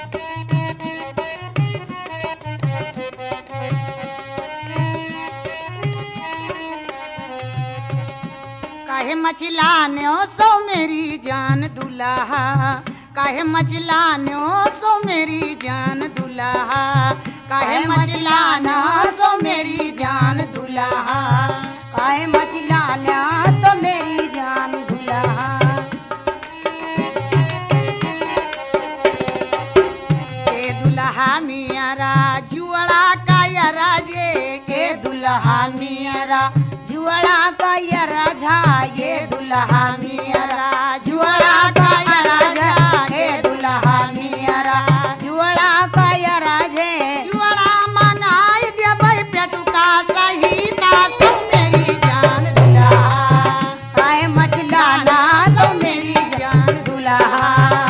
काहे मचलाने सो मेरी जान दुल्हा, काहे मचलाने सो मेरी जान दुल्हा, काहे मचलाना सो मेरी जान दुल्हा, काहे मचलाना सो मेरी जान दुल्हा। के दुल्हा मियारा जुआड़ा का यारा जे, के दुल्हा मियारा जुआड़ा का यारा झा, ये दुल्हा मियारा जुआड़ा का यारा झा, ये दुल्हा मियारा जुआड़ा का यारा झे। जुआड़ा मनाई देबै पेटुका सहिता तो मेरी जान दुल्हा, काहे मचलाना तो मेरी जान दुल्हा।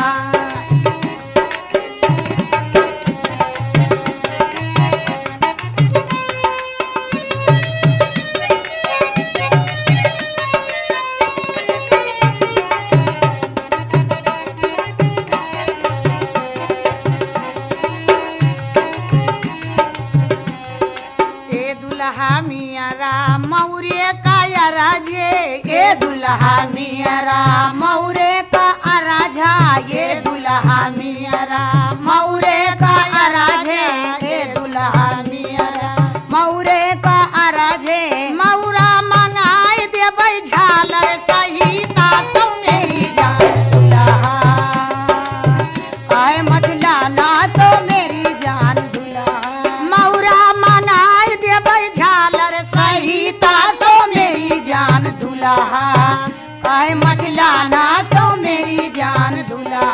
दुल्हा मियारा मौरे का यारा जे, ये दुल्हा मियारा मौरे का अराझा, ये दुल्हा मियारा मौरे का अराझे, ये दुल्हा मियारा मौरे का अराझे। मौरा मंगाई देबै झालर सहिता तो मेरी जान दुल्हा, काहे मचलाना तो मेरी जान दुल्हा। मौरा मंगाई देबै झालर सहिता तो मेरी जान दुल्हा, काहे मचलाना तो मेरी जान दुल्हा,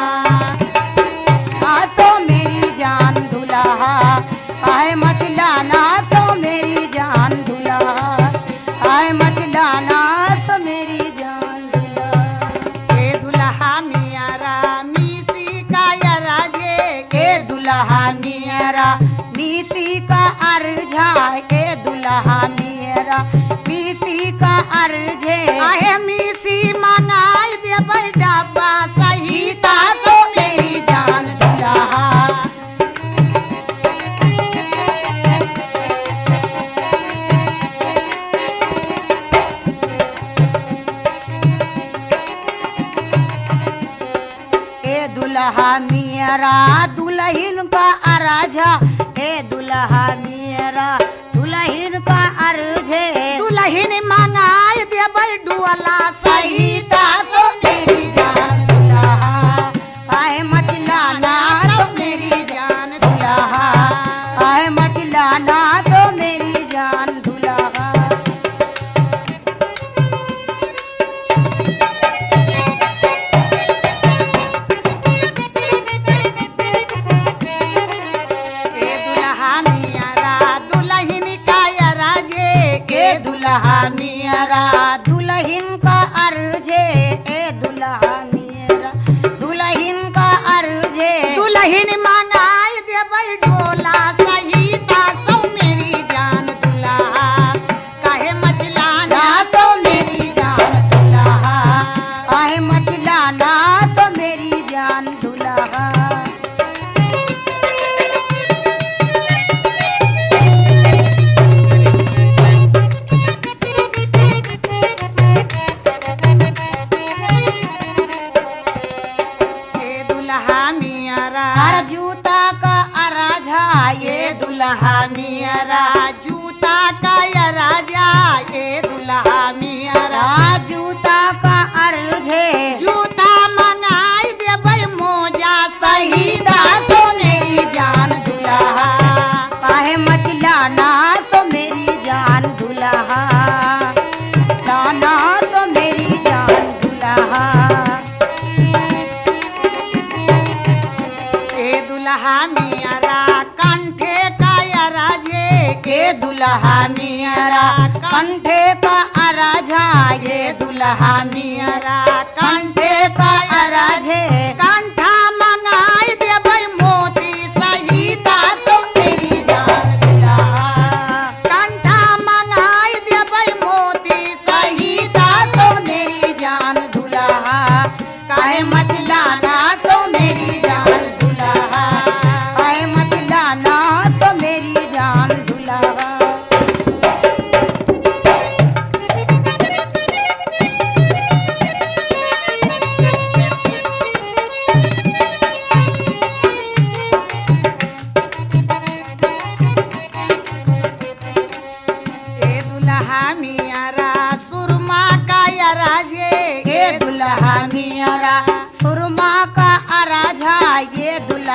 तो मेरी जान दुल्हा, काहे मचलाना तो मेरी जान दुल्हा, काहे मचलाना तो मेरी जान दुल्हा। के दुल्हा मियारा मीसी का यारा जे, के दुल्हा मियारा मीसी का अर्झा, के दुल्हा मियारा मीसी का अर्झे। आहे मीसी मंगाई देबै डब्बा सहिता तो मेरी जान दुल्हा। ए दुल्हा मियारा दुल्हन का अराझा, ए दुल्हा मियारा दुल्हन का अर्झे। दुल्हन मंगाई देबै डुअला सहिता तो मेरी जान दुल्हा, काहे मचलाना तो मेरी जान दुल्हा, काहे मचलाना तो मेरी जान दुल्हा। दुल्हा मियारा दुल्हन का अर्झे, ए दुल्हा मियारा दुल्हन का अर्झे। दुल्हन मंगाई देबै डोला सहिता तो मेरी जान दुल्हा, काहे मचलाना तो मेरी जान दुल्हा, काहे मचलाना तो मेरी जान दुल्हा। जूता का अराझा, ये दुल्हा मियारा जूता का अराझा, ये दुल्हा मियारा जूता का अर्झे। जूता मंगाई देबै मोजा सहिता तो मेरी जान दुल्हा, काहे मचलाना तो मेरी जान दुल्हा, लाना तो मेरी जान दुल्हा। दुल्हा मियारा कंठे का अराझे, के दुल्हा मियारा कंठे का अराझा, ये दुल्हा मियारा कंठे का अराझे। कंठा मंगाई देबै मोती सहिता तो मेरी जान दुल्हा, कंठा मंगाई देबै मोती सहिता तो मेरी जान दुल्हा, काहे मचलाना तो मेरी जान दुल्हा।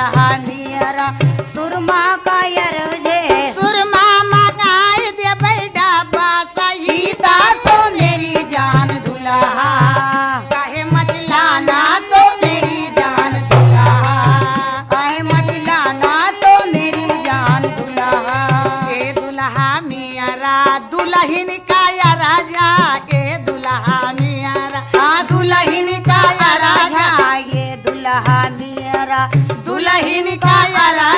दुल्हा मेरा सुरमा का यरजे सुरमा मंगाए दे बैठा सही तो मेरी जान दुल्हा काहे मचलाना तो मेरी जान दुल्हा काहे मचलाना तो मेरी जान दुल्हा ए दुल्हा मेरा दुल्हन का या राजा ए दुल्हा मेरा दुल्हन का या राजा ये दुल्हा मेरा दुल्हन का या